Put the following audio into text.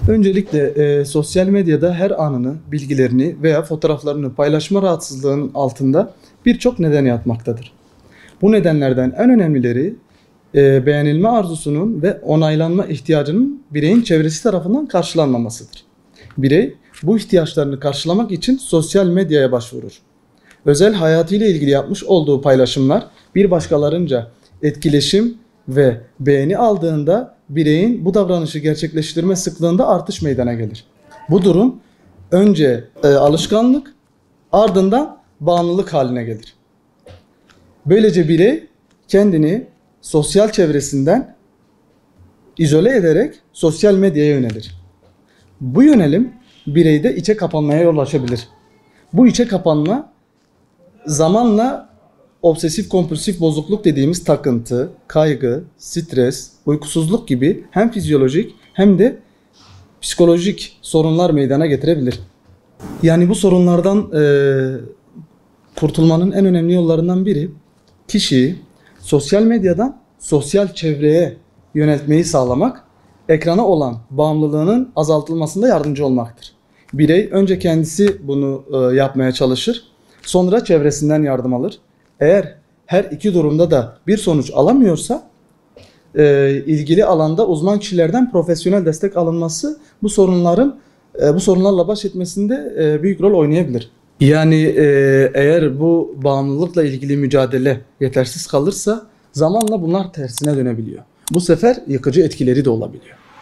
Öncelikle sosyal medyada her anını, bilgilerini veya fotoğraflarını paylaşma rahatsızlığının altında birçok neden yatmaktadır. Bu nedenlerden en önemlileri beğenilme arzusunun ve onaylanma ihtiyacının bireyin çevresi tarafından karşılanmamasıdır. Birey bu ihtiyaçlarını karşılamak için sosyal medyaya başvurur. Özel hayatıyla ilgili yapmış olduğu paylaşımlar bir başkalarınca etkileşim ve beğeni aldığında bireyin bu davranışı gerçekleştirme sıklığında artış meydana gelir. Bu durum önce alışkanlık, ardından bağımlılık haline gelir. Böylece birey kendini sosyal çevresinden izole ederek sosyal medyaya yönelir. Bu yönelim bireyde içe kapanmaya yol açabilir. Bu içe kapanma zamanla obsesif kompulsif bozukluk dediğimiz takıntı, kaygı, stres, uykusuzluk gibi hem fizyolojik hem de psikolojik sorunlar meydana getirebilir. Yani bu sorunlardan kurtulmanın en önemli yollarından biri kişiyi sosyal medyadan sosyal çevreye yöneltmeyi sağlamak, ekrana olan bağımlılığının azaltılmasında yardımcı olmaktır. Birey önce kendisi bunu yapmaya çalışır, sonra çevresinden yardım alır. Eğer her iki durumda da bir sonuç alamıyorsa ilgili alanda uzman kişilerden profesyonel destek alınması bu sorunlarla baş etmesinde büyük rol oynayabilir. Yani eğer bu bağımlılıkla ilgili mücadele yetersiz kalırsa zamanla bunlar tersine dönebiliyor. Bu sefer yıkıcı etkileri de olabiliyor.